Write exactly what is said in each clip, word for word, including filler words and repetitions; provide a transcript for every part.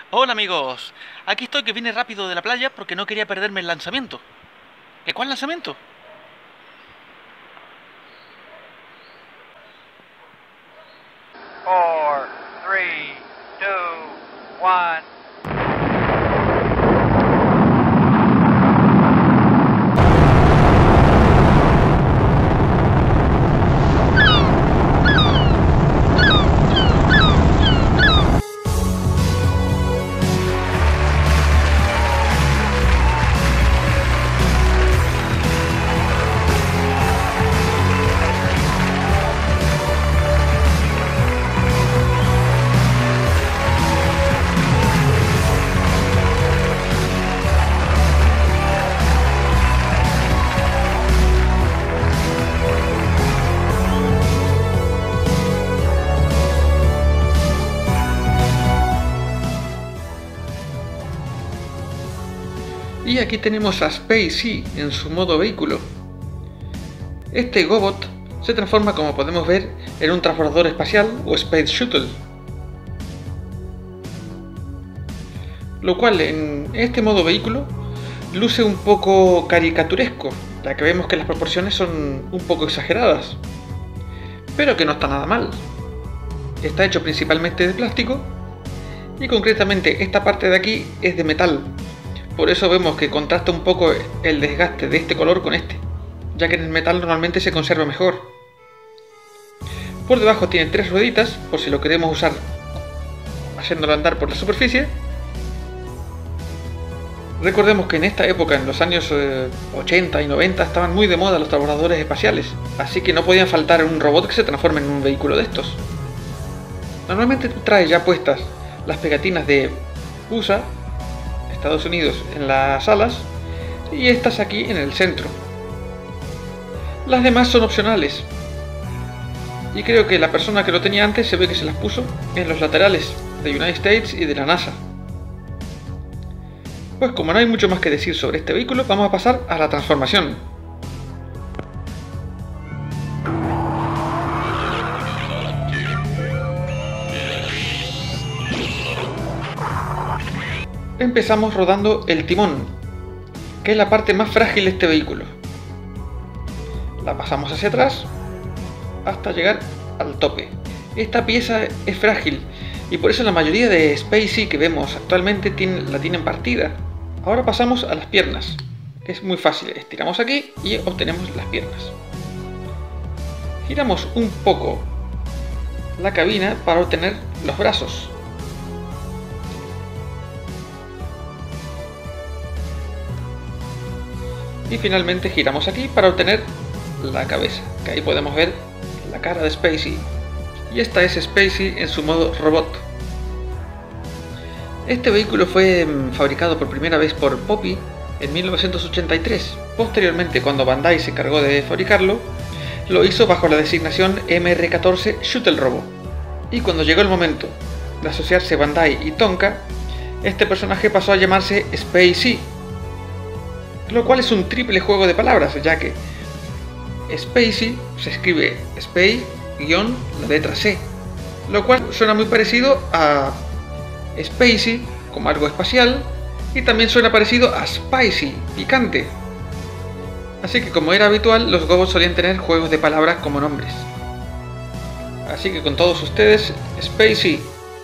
Hola amigos, aquí estoy que vine rápido de la playa porque no quería perderme el lanzamiento. ¿Qué cuál lanzamiento? Four, three, two, one. Y aquí tenemos a Spacey en su modo vehículo. Este Gobot se transforma, como podemos ver, en un transbordador espacial o Space Shuttle, lo cual en este modo vehículo luce un poco caricaturesco, ya que vemos que las proporciones son un poco exageradas, pero que no está nada mal. Está hecho principalmente de plástico y concretamente esta parte de aquí es de metal. Por eso vemos que contrasta un poco el desgaste de este color con este, ya que en el metal normalmente se conserva mejor. Por debajo tiene tres rueditas, por si lo queremos usar haciéndolo andar por la superficie. Recordemos que en esta época, en los años eh, ochenta y noventa, estaban muy de moda los transbordadores espaciales, así que no podían faltar un robot que se transforme en un vehículo de estos. Normalmente trae ya puestas las pegatinas de U S A, Estados Unidos, en las alas, y estas aquí en el centro. Las demás son opcionales, y creo que la persona que lo tenía antes se ve que se las puso en los laterales de United States y de la NASA. Pues como no hay mucho más que decir sobre este vehículo, vamos a pasar a la transformación. Empezamos rodando el timón, que es la parte más frágil de este vehículo. La pasamos hacia atrás hasta llegar al tope. Esta pieza es frágil y por eso la mayoría de Spacey que vemos actualmente tienen, la tienen partida. Ahora pasamos a las piernas, que es muy fácil. Estiramos aquí y obtenemos las piernas. Giramos un poco la cabina para obtener los brazos. Y finalmente giramos aquí para obtener la cabeza, que ahí podemos ver la cara de Spacey. Y esta es Spacey en su modo robot. Este vehículo fue fabricado por primera vez por Poppy en mil novecientos ochenta y tres. Posteriormente, cuando Bandai se encargó de fabricarlo, lo hizo bajo la designación M R catorce Shuttle Robo. Y cuando llegó el momento de asociarse Bandai y Tonka, este personaje pasó a llamarse Spacey, lo cual es un triple juego de palabras, ya que Spacey se escribe Space guión la letra C, lo cual suena muy parecido a Spacey como algo espacial, y también suena parecido a Spicy, picante. Así que, como era habitual, los Gobots solían tener juegos de palabras como nombres. Así que con todos ustedes, Spacey.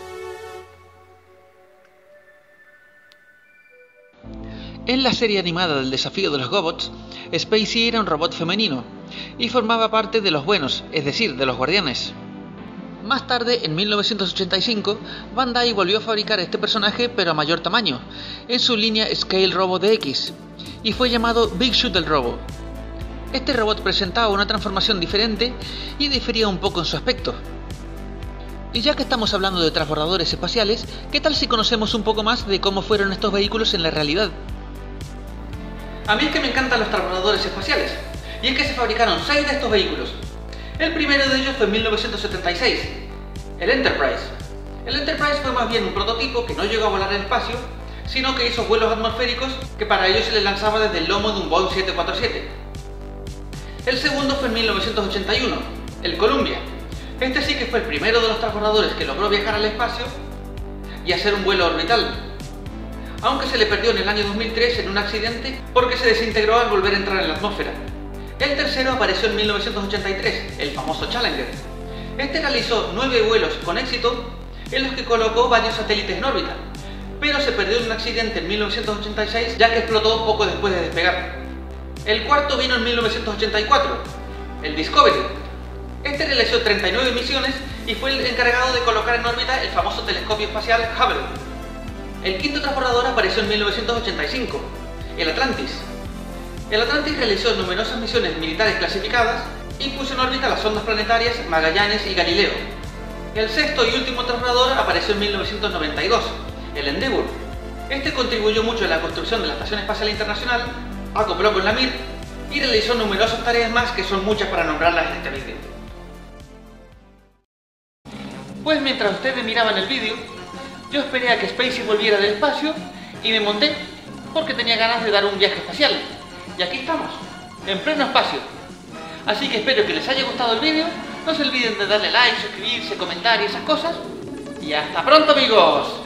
En la serie animada del desafío de los Gobots, Spacey era un robot femenino y formaba parte de los buenos, es decir, de los guardianes. Más tarde, en mil novecientos ochenta y cinco, Bandai volvió a fabricar este personaje pero a mayor tamaño, en su línea Scale Robo D X, y fue llamado Big Shuttle Robo. Este robot presentaba una transformación diferente y difería un poco en su aspecto. Y ya que estamos hablando de transbordadores espaciales, ¿qué tal si conocemos un poco más de cómo fueron estos vehículos en la realidad? A mí es que me encantan los transbordadores espaciales, y es que se fabricaron seis de estos vehículos. El primero de ellos fue en mil novecientos setenta y seis, el Enterprise. El Enterprise fue más bien un prototipo que no llegó a volar en el espacio, sino que hizo vuelos atmosféricos que para ello se le lanzaba desde el lomo de un Boeing siete cuatro siete. El segundo fue en mil novecientos ochenta y uno, el Columbia. Este sí que fue el primero de los transbordadores que logró viajar al espacio, y hacer un vuelo orbital, aunque se le perdió en el año dos mil tres en un accidente porque se desintegró al volver a entrar en la atmósfera. El tercero apareció en mil novecientos ochenta y tres, el famoso Challenger. Este realizó nueve vuelos con éxito en los que colocó varios satélites en órbita, pero se perdió en un accidente en mil novecientos ochenta y seis ya que explotó poco después de despegar. El cuarto vino en mil novecientos ochenta y cuatro, el Discovery. Este realizó treinta y nueve misiones y fue el encargado de colocar en órbita el famoso telescopio espacial Hubble. El quinto transbordador apareció en mil novecientos ochenta y cinco, el Atlantis. El Atlantis realizó numerosas misiones militares clasificadas y puso en órbita las sondas planetarias Magallanes y Galileo. El sexto y último transbordador apareció en mil novecientos noventa y dos, el Endeavour. Este contribuyó mucho en la construcción de la Estación Espacial Internacional, acopló con la Mir y realizó numerosas tareas más que son muchas para nombrarlas en este vídeo. Pues mientras ustedes miraban el vídeo, yo esperé a que SpaceX volviera del espacio y me monté porque tenía ganas de dar un viaje espacial. Y aquí estamos, en pleno espacio. Así que espero que les haya gustado el vídeo, no se olviden de darle like, suscribirse, comentar y esas cosas. Y hasta pronto, amigos.